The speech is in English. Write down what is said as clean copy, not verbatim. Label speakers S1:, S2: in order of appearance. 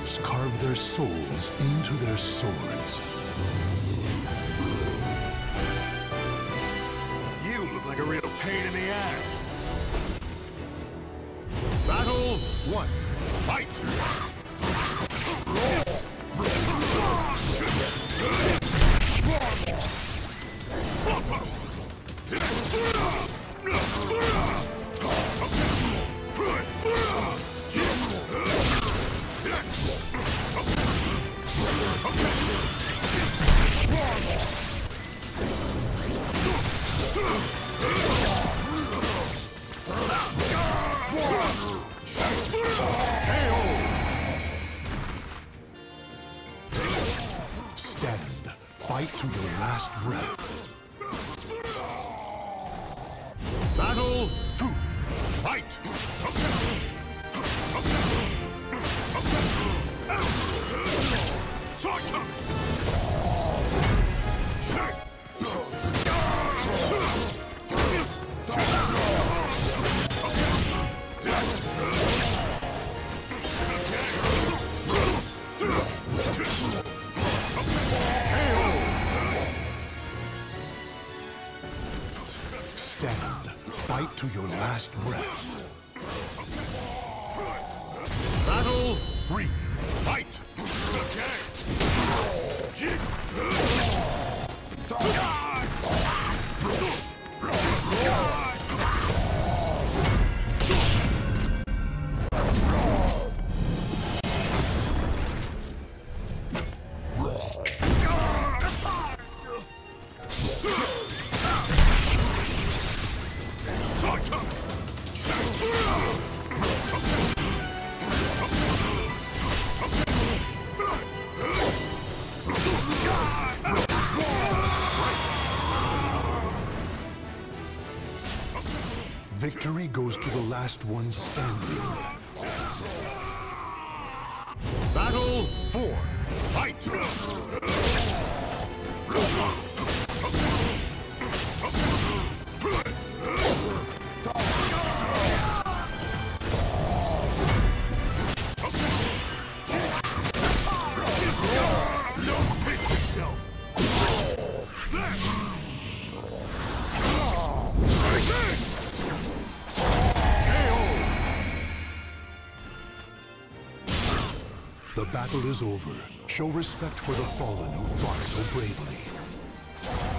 S1: shadows carve their souls into their swords.
S2: You look like a real pain in the ass.
S3: Battle 1. Fight!
S1: Stand. Fight to your last breath.
S3: Battle 2. Fight!
S1: Stand. Fight to your last breath.
S3: Battle 3. Fight!
S1: Victory goes to the last one standing.
S3: Battle 4. Fight!
S1: The battle is over. Show respect for the fallen who fought so bravely.